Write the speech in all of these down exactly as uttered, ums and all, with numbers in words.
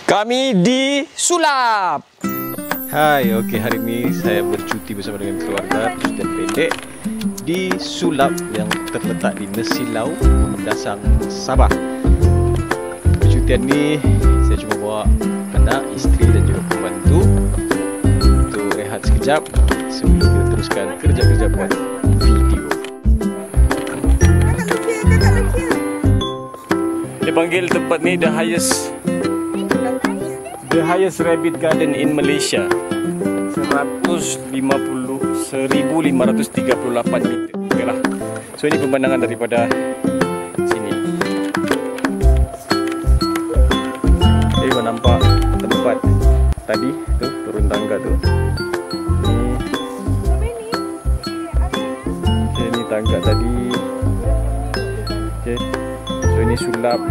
Kami disulap. Hai, okey, hari ini saya bercuti bersama dengan keluarga, percutian pendek di sulap yang terletak di Nesilau, Pemendasang, Sabah. Percutian ni saya cuma bawa anak, isteri dan juga pembantu untuk rehat sekejap sebelum kita teruskan kerja-kerja buat video. Dia panggil tempat ni the highest The highest rabbit garden in Malaysia. seratus lima puluh, seribu lima ratus tiga puluh lapan meter. Okeylah. So ini pemandangan daripada sini. Jadi kau nampak tempat tadi tu, turun tangga tu. Ni. Okay, ni tangga tadi. Okay. So ini sulap.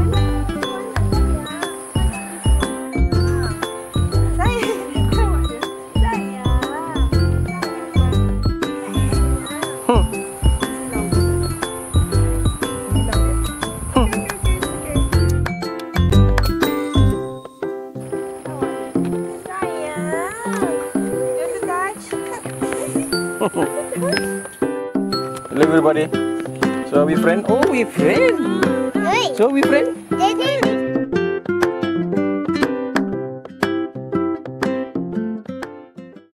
Hello everybody. So are we friends? Oh, we friends. Hey. So we friends? Daddy.